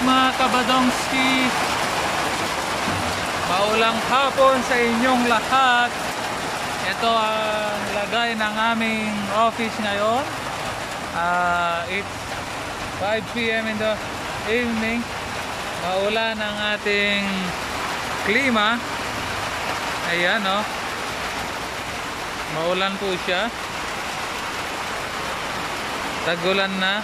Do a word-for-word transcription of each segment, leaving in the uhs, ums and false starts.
mga kabadongski. Maulang hapon sa inyong lahat. Ito ang lagay ng aming office ngayon. uh, It's five p m in the evening. Maulan ang ating klima. Ayan o, oh. Maulan po siya. Tag-ulan na.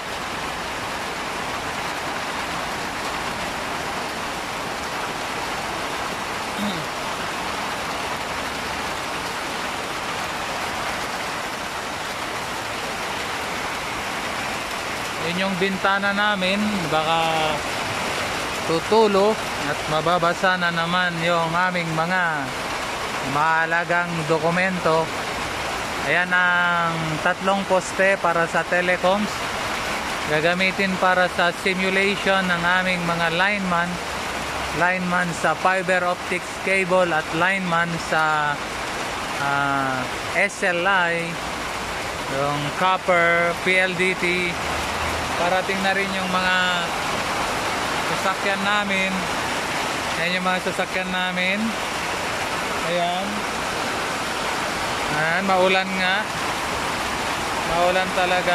Yun yung bintana namin, baka tutulo at mababasa na naman yung aming mga mahalagang dokumento. Ayan ang tatlong poste para sa telecoms, gagamitin para sa simulation ng aming mga lineman lineman sa fiber optics cable at lineman sa uh, S L I, yung copper, P L D T. Parating na rin yung mga sasakyan namin. Ayan yung mga sasakyan namin. Ayan. Ayan, maulan nga. Maulan talaga.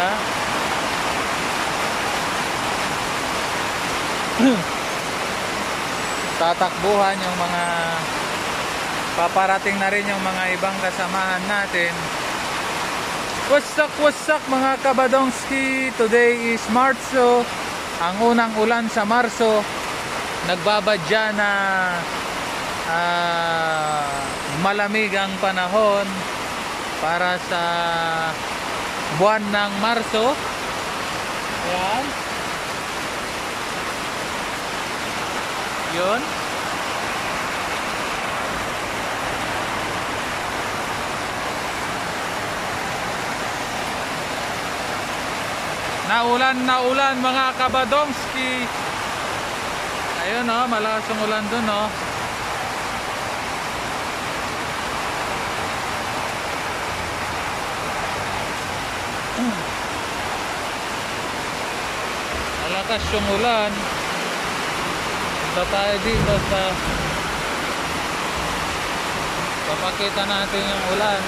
Tatakbuhan yung mga, paparating na rin yung mga ibang kasamahan natin. What's up, what's up mga kabadongski? Today is Marso, ang unang ulan sa Marso. Nagbabadya na uh, malamig ang panahon para sa buwan ng Marso. Ayan. Yun. Naulan, naulan mga kabadongski. Ayun oh, malakas ang ulan dun oh. Malakas yung ulan. Punta tayo dito sa, papakita natin yung ulan.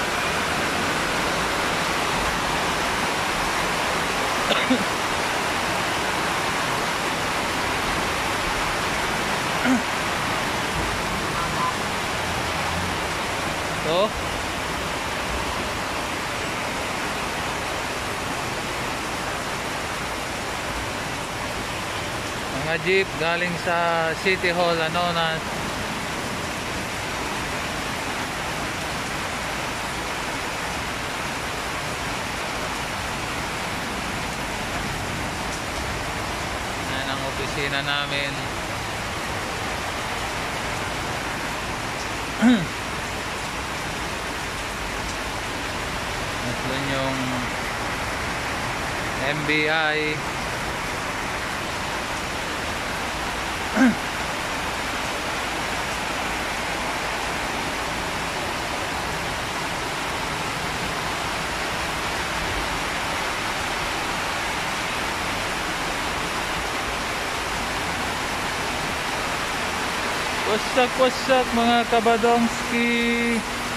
So, mga jeep galing sa City Hall, ano na yan ang opisina namin. At yun yung M B I. Wasak wasak mga kabadongski.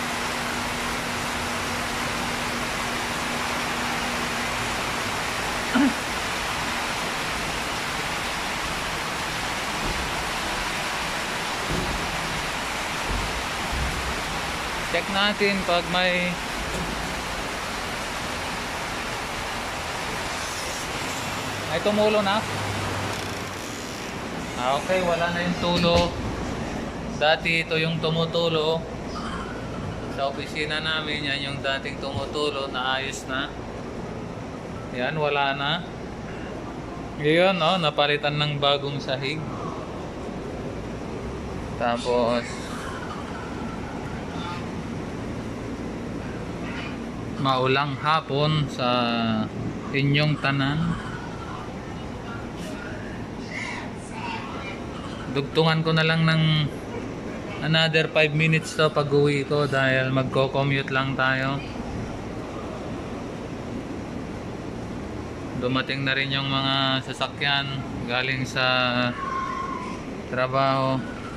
Check natin pag may ay tumulo na. Ah, okay, wala na yung tulo. Dati ito yung tumutulo sa opisina namin. Yan yung dating tumutulo na ayos na. Yan, wala na. Ngayon, oh, napalitan ng bagong sahig. Tapos maulang hapon sa inyong tanan. Dugtungan ko na lang ng another five minutes to pag uwi ko dahil magko-commute lang tayo. dumating na rin yung mga sasakyan galing sa trabaho.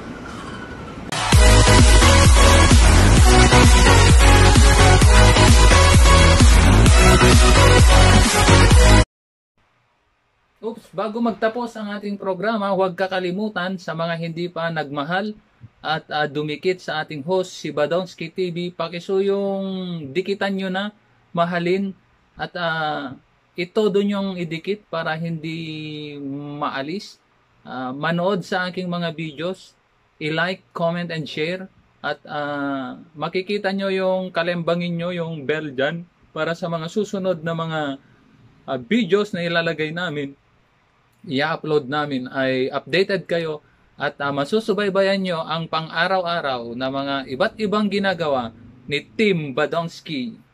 Oops, bago magtapos ang ating programa, huwag kakalimutan sa mga hindi pa nagmahal at uh, dumikit sa ating host si Badongski T V, pakisuyong dikitan nyo na, mahalin at uh, ito doon yung idikit para hindi maalis. Uh, manood sa aking mga videos, i-like, comment and share at uh, makikita nyo yung kalembangin nyo, yung bell dyan para sa mga susunod na mga uh, videos na ilalagay namin, i-upload namin ay updated kayo at uh, masusubaybayan nyo ang pang-araw-araw na mga iba't ibang ginagawa ni Team Badongski.